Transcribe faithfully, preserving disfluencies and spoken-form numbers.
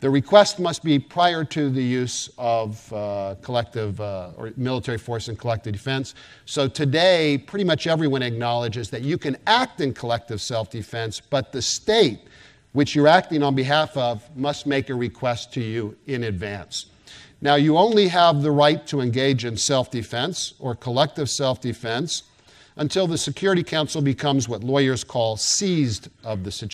The request must be prior to the use of uh, collective uh, or military force in collective defense. So today, pretty much everyone acknowledges that you can act in collective self-defense, but the state, which you're acting on behalf of, must make a request to you in advance. Now, you only have the right to engage in self-defense or collective self-defense until the Security Council becomes what lawyers call seized of the situation.